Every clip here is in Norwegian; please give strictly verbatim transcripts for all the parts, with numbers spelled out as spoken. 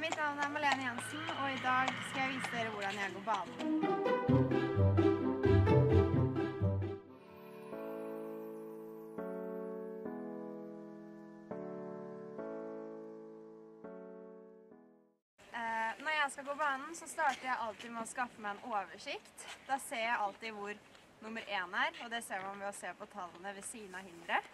Mitt navn er Malene Jensen, og i dag skal jeg vise dere hvordan jeg går banen. Når jeg skal gå banen, så starter jeg alltid med å skaffe meg en oversikt. Da ser jeg alltid hvor nummer én er, og det ser man ved å se på tallene ved siden av hinderet.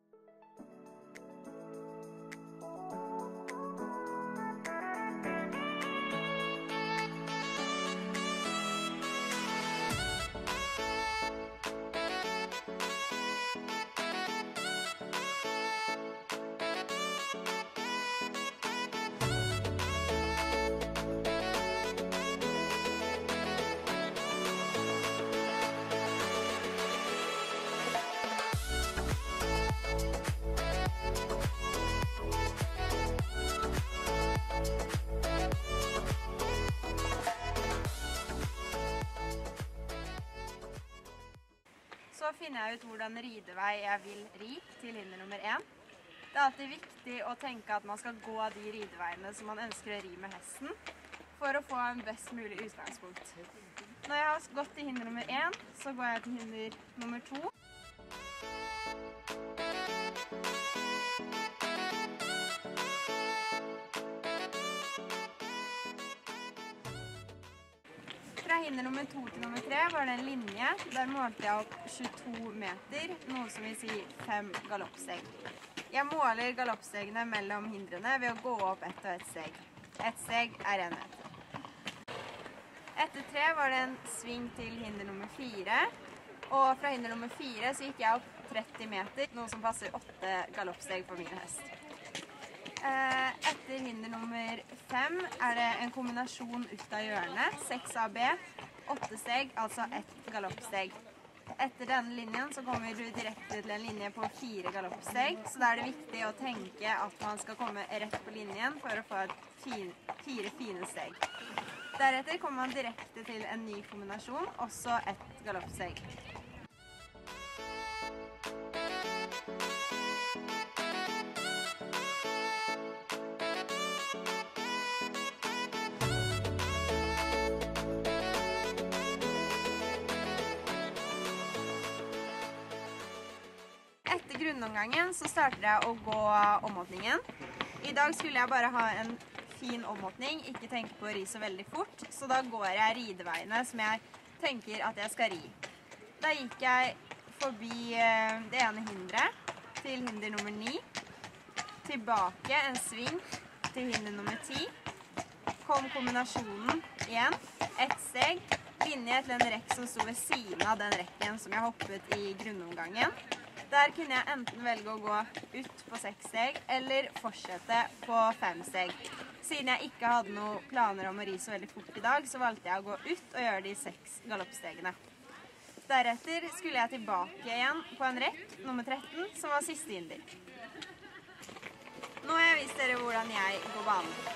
Så finner jeg ut hvordan ridevei jeg vil ri til hinder nummer én. Det er alltid viktig å tenke at man skal gå de rideveiene som man ønsker å ri med hesten, for å få en best mulig utgangspunkt. Når jeg har gått til hinder nummer én, så går jeg til hinder nummer to. Fra hinder nummer to til nummer tre var det en linje. Der målte jeg opp tjueto meter, noe som vil si fem galoppsteg. Jeg måler galoppstegene mellom hindrene ved å gå opp ett og ett steg. Ett steg er en meter. Etter tre var det en sving til hinder nummer fire, og fra hinder nummer fire så gikk jeg opp tretti meter, noe som passer åtte galoppsteg for min hest. Etter hinder nummer fem er det en kombinasjon ut av hjørnet, seks A B, åtte steg, altså ett galoppsteg. Etter denne linjen så kommer du direkte til en linje på fire galoppsteg, så da er det viktig å tenke at man skal komme rett på linjen for å få et fin, fire fine steg. Deretter kommer man direkte til en ny kombinasjon, også ett galoppsteg. Etter grunnomgangen så starter jeg å gå omåpningen. I dag skulle jeg bare ha en fin omåpning, ikke tenke på å ri så veldig fort, så da går jeg rideveiene som jeg tenker at jeg skal ri. Da gikk jeg forbi det ene hindret til hinder nummer ni, tilbake en sving til hinder nummer ti, kom kombinasjonen igjen, ett steg, linje til en rekk som sto ved siden av den rekken som jeg hoppet i grunnomgangen. Der kunne jeg enten velge å gå ut på seks steg, eller fortsette på fem steg. Siden jeg ikke hadde noen planer om å ri så veldig fort i dag, så valgte jeg å gå ut og gjøre de seks galoppstegene. Deretter skulle jeg tilbake igjen på en rekk, nummer tretten, som var siste hinder. Nå har jeg vist dere hvordan jeg går banen.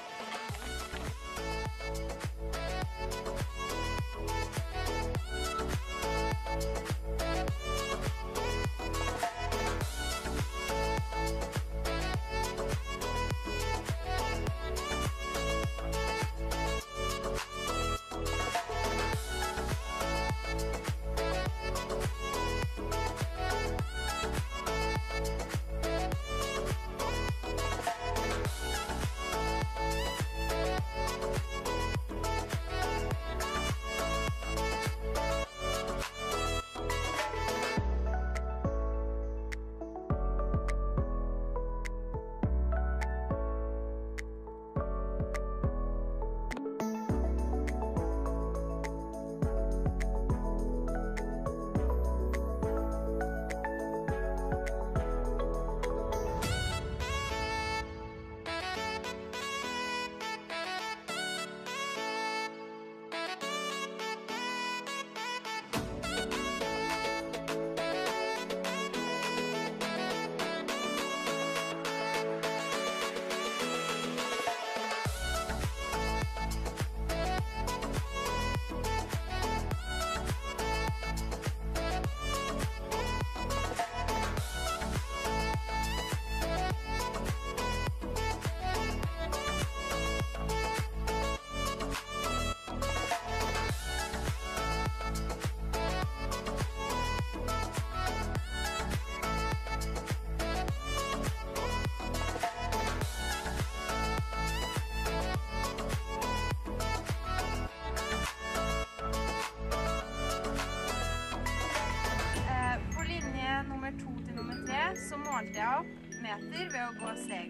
målte jeg opp meter ved å gå steg.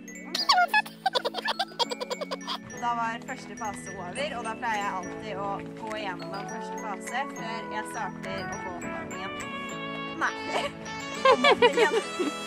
Da var første fase over, og da pleier jeg alltid å gå gjennom første fase før jeg starter å gå oppmålingen. Nei, oppmålingen.